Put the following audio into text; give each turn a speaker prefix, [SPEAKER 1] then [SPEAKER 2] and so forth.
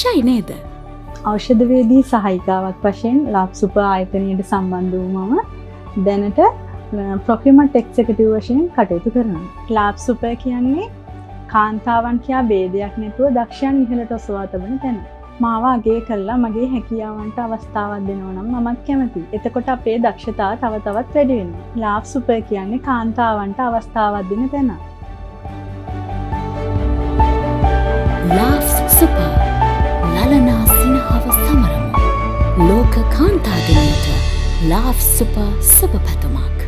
[SPEAKER 1] අවශ්‍යයි නේද?
[SPEAKER 2] ඖෂධවේදී සහායිකාවක් වශයෙන් LAUGFS Super ආයතනයට සම්බන්ධ වූ මම දැනට Procurement Executive වශයෙන් කටයුතු කරනවා. LAUGFS Super කියන්නේ කාන්තාවන් කියා ભેදයක් නැතුව දක්ෂයන් ඉහළට ඔසවා තබන තැන. මාව අගය කළා මගේ හැකියාවන්ට අවස්ථාවක් දෙනවා නම් මමත් කැමතියි. එතකොට අපේ දක්ෂතාව තව තවත් වැඩි වෙනවා. LAUGFS Super කියන්නේ කාන්තාවන්ට අවස්ථාවක් දෙන තැන.
[SPEAKER 1] LAUGFS Super ලලනා සිනහව සමරමු. ලෝක කාන්තා දිනයට LAUGFS Super සුබ පැතුමක්.